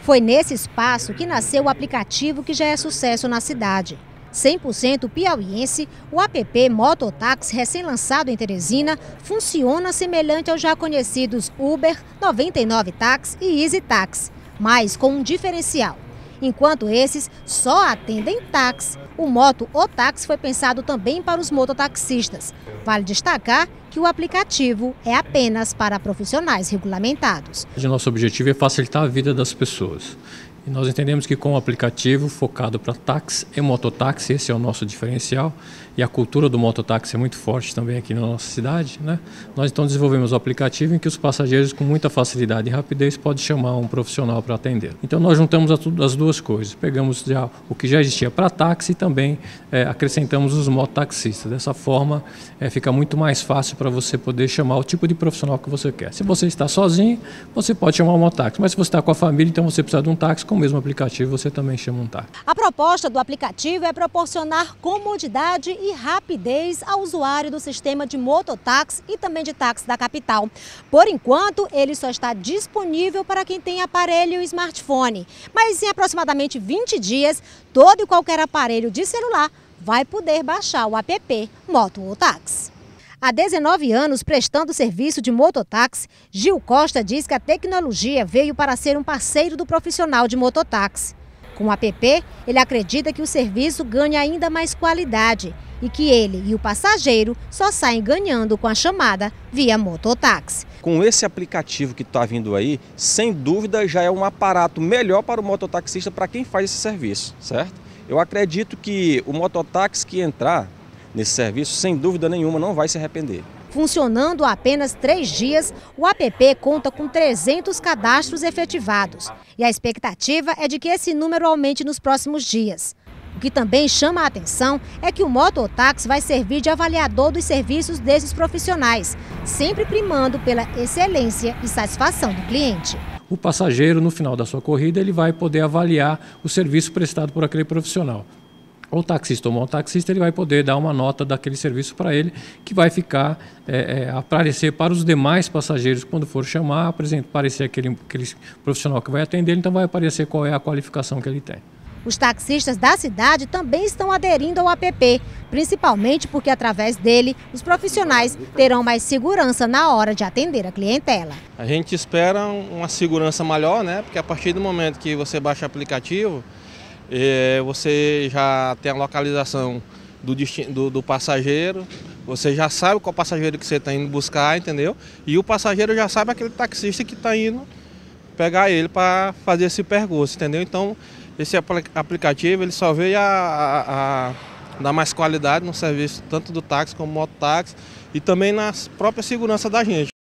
Foi nesse espaço que nasceu o aplicativo que já é sucesso na cidade. 100% piauiense, o app Mototáxi, recém-lançado em Teresina, funciona semelhante aos já conhecidos Uber, 99 Táxi e Easy Táxi, mas com um diferencial. Enquanto esses só atendem táxi, o Mototáxi foi pensado também para os mototaxistas. Vale destacar que o aplicativo é apenas para profissionais regulamentados. O nosso objetivo é facilitar a vida das pessoas. E nós entendemos que com o aplicativo focado para táxi e mototáxi, esse é o nosso diferencial, e a cultura do mototáxi é muito forte também aqui na nossa cidade, né? Nós então desenvolvemos o aplicativo em que os passageiros com muita facilidade e rapidez podem chamar um profissional para atender. Então nós juntamos as duas coisas, pegamos já o que já existia para táxi e também acrescentamos os mototaxistas. Dessa forma fica muito mais fácil para você poder chamar o tipo de profissional que você quer. Se você está sozinho, você pode chamar um mototáxi, mas se você está com a família, então você precisa de um táxi, com o mesmo aplicativo você também chama um táxi. A proposta do aplicativo é proporcionar comodidade e rapidez ao usuário do sistema de mototáxi e também de táxi da capital. Por enquanto, ele só está disponível para quem tem aparelho e smartphone, mas em aproximadamente 20 dias, todo e qualquer aparelho de celular vai poder baixar o app Mototáxi. Há 19 anos prestando serviço de mototáxi, Gil Costa diz que a tecnologia veio para ser um parceiro do profissional de mototáxi. Com o app, ele acredita que o serviço ganha ainda mais qualidade e que ele e o passageiro só saem ganhando com a chamada via mototáxi. Com esse aplicativo que está vindo aí, sem dúvida já é um aparato melhor para o mototaxista, para quem faz esse serviço, certo? Eu acredito que o mototáxi que entrar nesse serviço, sem dúvida nenhuma, não vai se arrepender. Funcionando há apenas 3 dias, o app conta com 300 cadastros efetivados. E a expectativa é de que esse número aumente nos próximos dias. O que também chama a atenção é que o Mototáxi vai servir de avaliador dos serviços desses profissionais, sempre primando pela excelência e satisfação do cliente. O passageiro, no final da sua corrida, ele vai poder avaliar o serviço prestado por aquele profissional. O taxista ou mototaxista, ele vai poder dar uma nota daquele serviço para ele, que vai ficar, aparecer para os demais passageiros quando for chamar, aparecer aquele profissional que vai atender, então vai aparecer qual é a qualificação que ele tem. Os taxistas da cidade também estão aderindo ao app, principalmente porque através dele os profissionais terão mais segurança na hora de atender a clientela. A gente espera uma segurança maior, né? Porque a partir do momento que você baixa o aplicativo, você já tem a localização do passageiro, você já sabe qual passageiro que você está indo buscar, entendeu? E o passageiro já sabe aquele taxista que está indo pegar ele para fazer esse percurso, entendeu? Então, esse aplicativo ele só veio a dar mais qualidade no serviço, tanto do táxi como do mototáxi, e também na própria segurança da gente.